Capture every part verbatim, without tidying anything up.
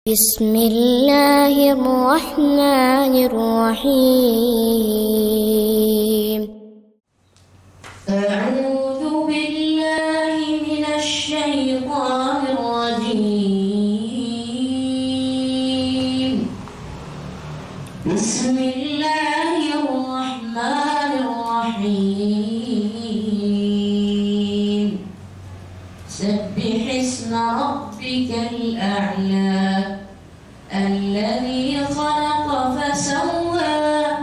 Bismillah Bismillahirrahmanirrahim. A'udzu billahi minasy syaithanir rajim. Bismillahirrahmanirrahim. Sabbih isma rabbikal a'la الذي خلق فسوى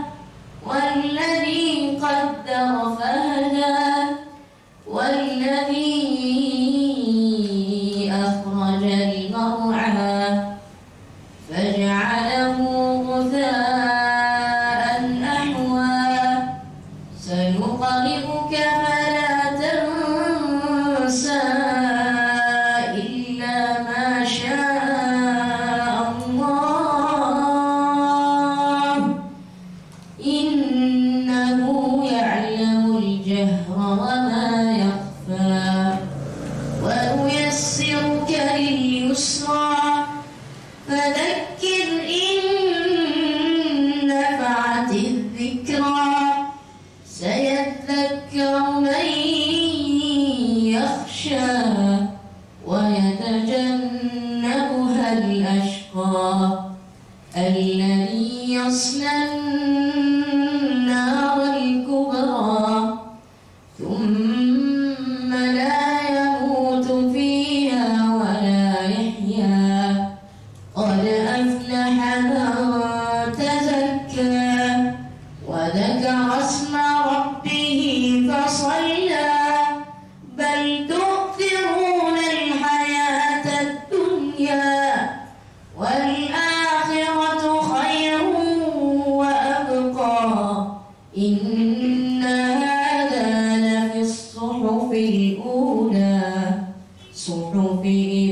والذي قدر فهدى والذي أخرج المرعى فجعله غثاء أحوى سنقرئك فلا تنسى إلا ما شاء فذكر إن نفعت الذكرى سيذكر من يخشى ويتجنبها الأشقى الذي يصلى النار الكبرى ثم لا يموت فيها ولا يحيا قد أفلح من تزكى وذكر اسم ربه فصلى بل تؤثرون الحياة الدنيا والآخرة خير وأبقى إن هذا لفي الصحف الأولى صحف